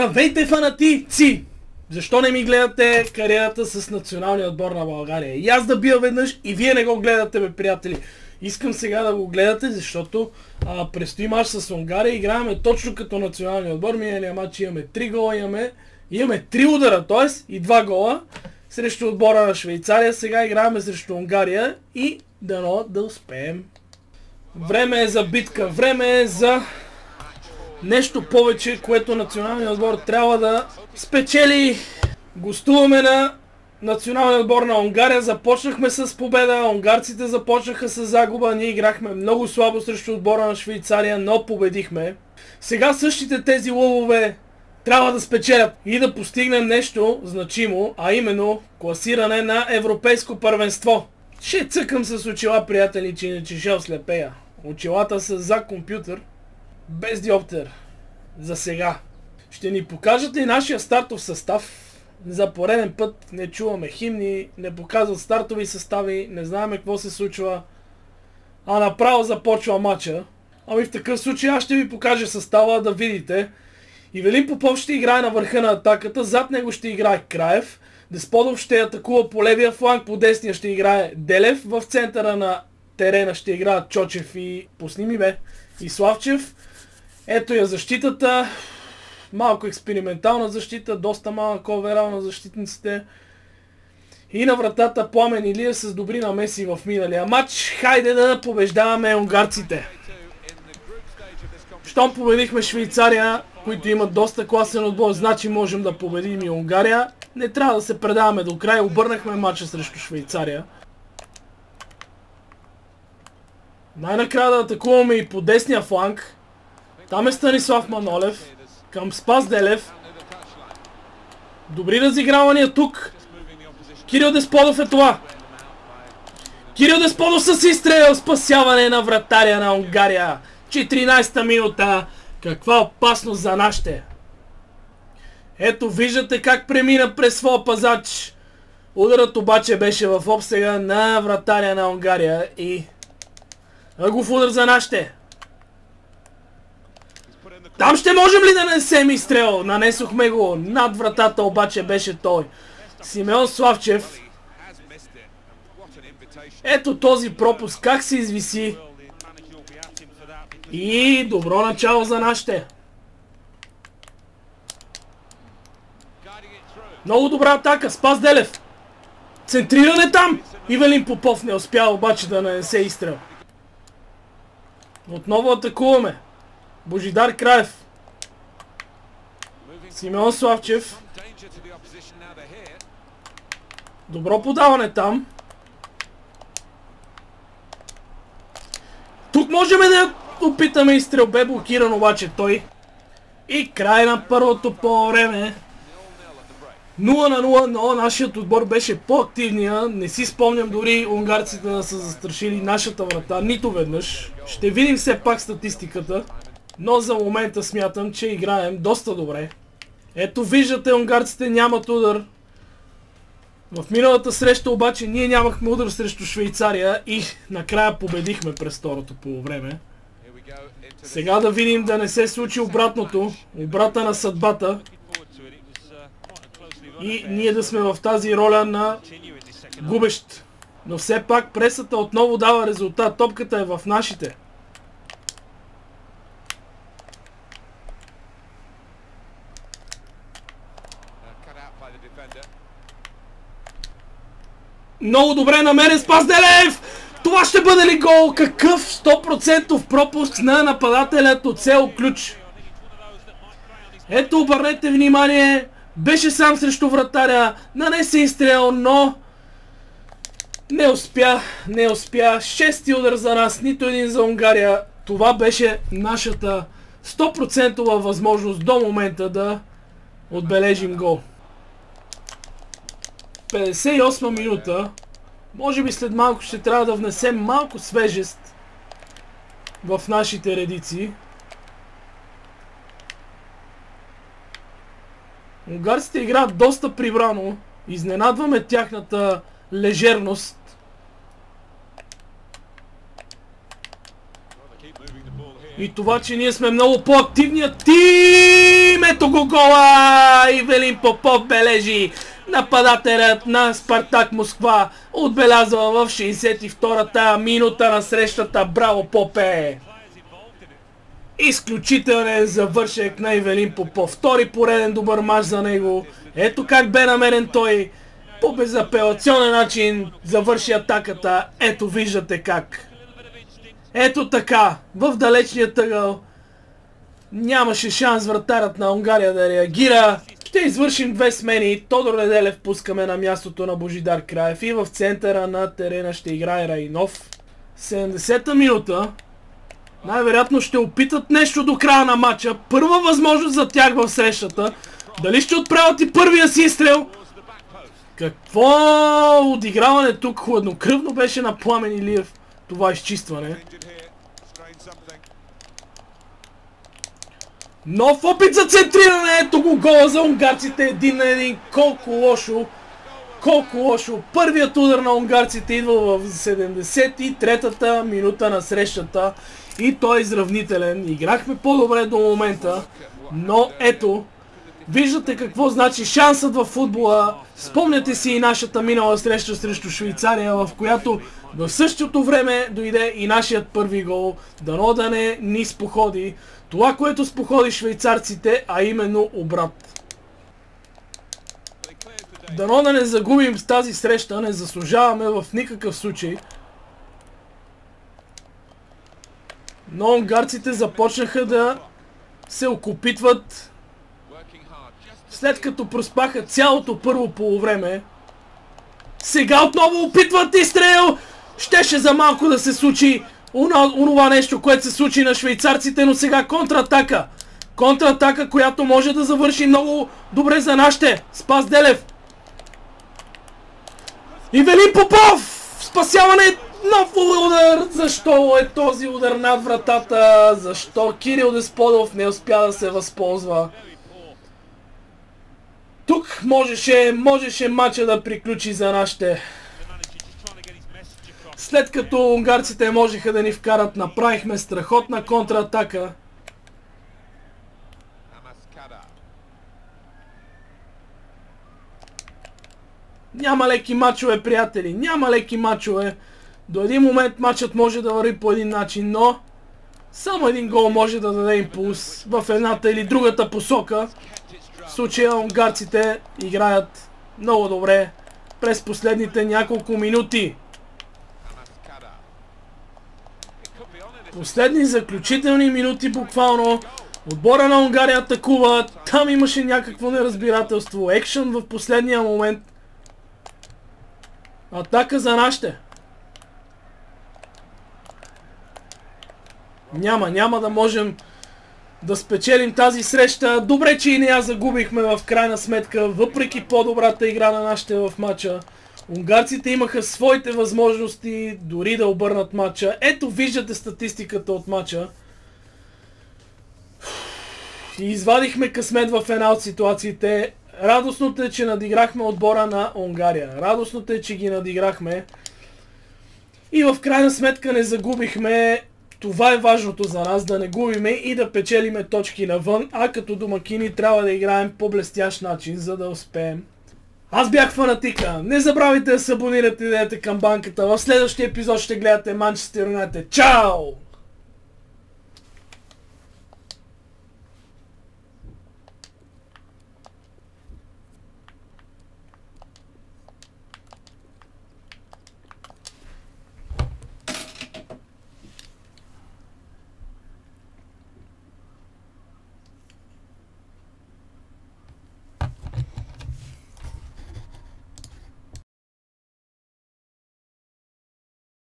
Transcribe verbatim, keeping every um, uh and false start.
Здравейте, фанатици! Защо не ми гледате кариерата с националния отбор на България? И аз да бия веднъж и вие не го гледате, бе, приятели. Искам сега да го гледате, защото а, предстои мач с Унгария. Играеме точно като националния отбор. Миналия матч имаме три гола, имаме, имаме три удара, т.е. и два гола срещу отбора на Швейцария. Сега играеме срещу Унгария и дано да успеем. Време е за битка, време е за нещо повече, което националният отбор трябва да спечели. Гостуваме на националния отбор на Унгария. Започнахме с победа, унгарците започнаха с загуба. Ние играхме много слабо срещу отбора на Швейцария, но победихме. Сега същите тези лъвове трябва да спечелят и да постигнем нещо значимо, а именно класиране на европейско първенство. Ще цъкам с очила, приятели, че иначе ще ослепея. Очилата са за компютър, без диоптер. За сега. Ще ни покажат ли нашия стартов състав? За пореден път не чуваме химни, не показват стартови състави, не знаем какво се случва. А направо започва матча. Ами в такъв случай аз ще ви покажа състава да видите. Ивелин Попов ще играе на върха на атаката, зад него ще играе Краев. Десподов ще атакува по левия фланг, по десния ще играе Делев. В центъра на терена ще играят Чочев и... Пусни ми, бе. И Славчев. Ето я защитата. Малко експериментална защита, доста малък оверал на защитниците. И на вратата Пламен Илия с добри намеси в миналия матч. Хайде да побеждаваме унгарците. Щом победихме Швейцария, които имат доста класен отбор, значи можем да победим и Унгария. Не трябва да се предаваме до край. Обърнахме матча срещу Швейцария. Най-накрая да атакуваме и по десния фланг. Там е Станислав Манолев. Към Спас Делев. Добри разигравания тук. Кирил Десподов е това. Кирил Десподов с изстрел. Спасяване на вратаря на Унгария. четиринайсета минута. Каква опасност за нашите. Ето виждате как премина през своя пазач. Ударът обаче беше в обсега на вратаря на Унгария. И Агов удар за нашите. Там ще можем ли да нанесем изстрел? Нанесохме го. Над вратата обаче беше той. Симеон Славчев. Ето този пропуск. Как се извиси. И добро начало за нашите. Много добра атака. Спас Делев. Центриране там. Ивелин Попов не успя обаче да нанесе изстрел. Отново атакуваме. Божидар Краев. Симеон Славчев. Добро подаване там. Тук можем да опитаме изстрел. Бе блокиран обаче той. И край на първото по време. нула на нула, но нашият отбор беше по-активния. Не си спомням дори унгарците да са застрашили нашата врата нито веднъж. Ще видим все пак статистиката. Но за момента смятам, че играем доста добре. Ето виждате, унгарците нямат удар. В миналата среща обаче ние нямахме удар срещу Швейцария и накрая победихме през второто полувреме. Сега да видим да не се случи обратното. Обрата на съдбата. И ние да сме в тази роля на губещ. Но все пак пресата отново дава резултат. Топката е в нашите. Много добре намерен Спас Делев! Това ще бъде ли гол? Какъв сто процента пропуск на нападателят от село Ключ. Ето обърнете внимание. Беше сам срещу вратаря. Нанесе изстрел, но не успя. Не успя. Шести удар за нас, нито един за Унгария. Това беше нашата сто процента възможност до момента да отбележим гол. петдесет и осма минута. Може би след малко ще трябва да внесем малко свежест в нашите редици. Унгарците играят доста прибрано. Изненадваме тяхната лежерност. И това, че ние сме много по-активният тим! забравим, ето го гола! Ивелин Попов бележи. Нападателят на Спартак Москва отбелязва в шейсет и втората минута на срещата. Браво, Попе! Изключителен завършек на Ивелин Попов. Втори пореден добър мач за него. Ето как бе намерен той. По безапелационен начин завърши атаката. Ето виждате как. Ето така. В далечния тъгъл. Нямаше шанс вратарят на Унгария да реагира. Ще извършим две смени. Тодор Неделев пускаме на мястото на Божидар Краев и в центъра на терена ще играе Райнов. седемдесета минута. Най-вероятно ще опитат нещо до края на матча. Първа възможност за тях в срещата. Дали ще отправят и първия си изстрел? Какво одиграване тук? Хладнокръвно беше на Пламен Илиев това изчистване. Нов опит за центриране. Ето го гола за унгарците. Един на един. Колко лошо. Колко лошо. Първият удар на унгарците идва в седемдесет и третата минута на срещата. И той е изравнителен. Играхме по-добре до момента. Но ето. Виждате какво значи шансът във футбола. Спомняте си и нашата минала среща срещу Швейцария, в която в същото време дойде и нашият първи гол. Дано да не ни споходи това, което споходи швейцарците, а именно обрат. Дано да не загубим с тази среща, не заслужаваме в никакъв случай. Но унгарците започнаха да се окопитват, след като проспаха цялото първо полувреме. Сега отново опитват изстрел! Щеше за малко да се случи онова нещо, което се случи на швейцарците, но сега контратака. Контратака, която може да завърши много добре за нашите. Спас Делев. Ивелин Попов! Спасяване! Нов удар! Защо е този удар над вратата? Защо Кирил Десподов не успя да се възползва? Тук можеше, можеше матча да приключи за нашите. След като унгарците можеха да ни вкарат, направихме страхотна контратака. Няма леки мачове, приятели. Няма леки мачове. До един момент матчът може да върви по един начин, но само един гол може да даде импулс в едната или другата посока. В случая унгарците играят много добре през последните няколко минути. Последни заключителни минути буквално. Отбора на Унгария атакува. Там имаше някакво неразбирателство. Екшън в последния момент. Атака за нашите. Няма, няма да можем да спечелим тази среща. Добре, че и не я загубихме в крайна сметка, въпреки по-добрата игра на нашите в матча. Унгарците имаха своите възможности дори да обърнат матча. Ето виждате статистиката от матча. И извадихме късмет в една от ситуациите. Радостното е, че надиграхме отбора на Унгария. Радостното е, че ги надиграхме. И в крайна сметка не загубихме. Това е важното за нас, да не губиме и да печелиме точки навън, а като домакини трябва да играем по блестящ начин, за да успеем. Аз бях Фанатика. Не забравяйте да се абонирате и да дадете камбанката. В следващия епизод ще гледате Манчестър Юнайтед. Чао!